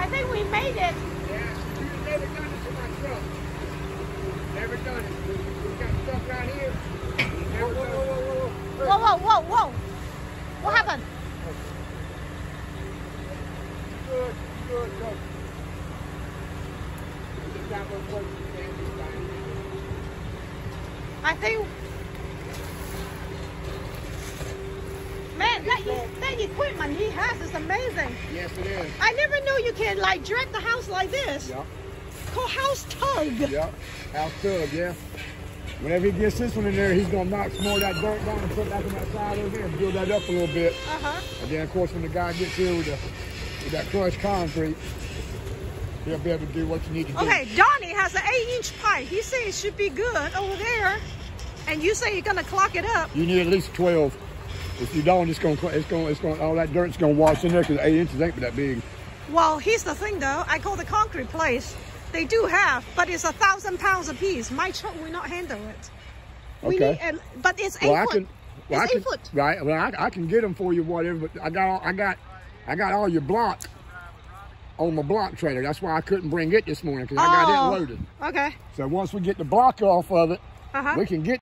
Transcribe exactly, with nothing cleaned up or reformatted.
think we made it. Yeah, you've never done it to my truck. Never done it. We got stuff right here. Never whoa, whoa, whoa, whoa, whoa, whoa, whoa, whoa. What happened? Good, good, good. That was what you said. I think, man, that, that equipment he has is amazing. Yes, it is. I never knew you can like drag the house like this. Yeah. Called house tug. Yeah, house tug, yeah. Whenever he gets this one in there, he's gonna knock some more of that dirt down and put that on that side over there and build that up a little bit. Uh-huh. And then, of course, when the guy gets here with, the, with that crushed concrete, he'll be able to do what you need to do. Okay, Donnie has an eight-inch pipe. He says it should be good over there, and you say you're gonna clock it up. You need at least twelve. If you don't, it's gonna, it's gonna, it's gonna, all that dirt's gonna wash in there because eight inches ain't that big. Well, here's the thing, though. I call the concrete place. They do have, but it's a thousand pounds a piece. My truck will not handle it. We Okay. Need, uh, but it's eight Well, I foot. can, well, it's I eight can, foot. Right. Well, I, I can get them for you, whatever. But I got, all, I got, I got all your block on my block trailer. That's why I couldn't bring it this morning because I got Oh, it loaded. Okay. So once we get the block off of it, Uh-huh. we can get